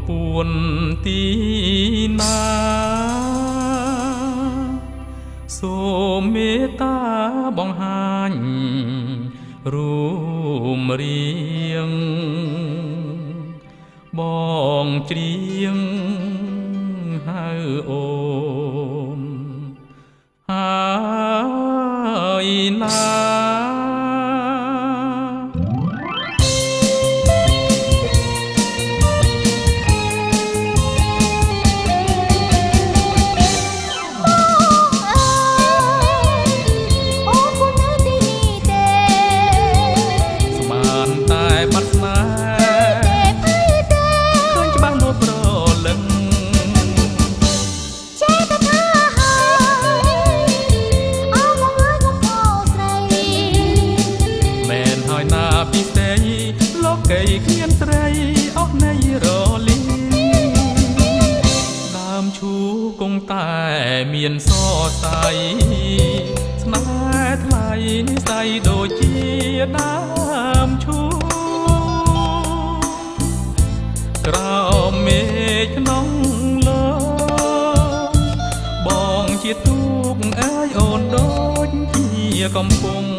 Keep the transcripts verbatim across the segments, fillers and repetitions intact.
ពួនទីណាសូមមេត្តាបង្ហាញរួមរៀងបងច្រៀងហៅអូនហើយណាពិសេសលោកីគ្មានស្រីអស់នៃរលីដើមឈូគង់តែមានសរសៃស្នេហ៍ថ្លៃនិស័យដូចជាដើមឈូក្រោមមេឃក្នុងលើបងជាទូកអើយអូនដូចជាកំពុង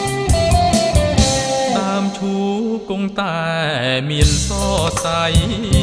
គង់តែមានសរសៃ